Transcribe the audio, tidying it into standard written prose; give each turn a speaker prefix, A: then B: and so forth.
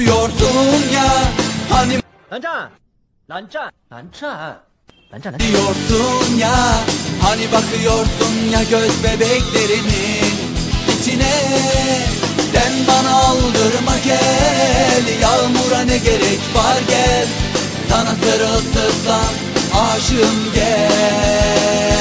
A: bakıyorsun ya, hani
B: 蓝湛，蓝湛，蓝湛，蓝湛，蓝湛。
A: diyorsun ya, hani bakıyorsun ya göz bebeklerimin içine. Sen bana aldırma gel, yağmura ne gerek var gel, sana sırılsıklam aşığım gel.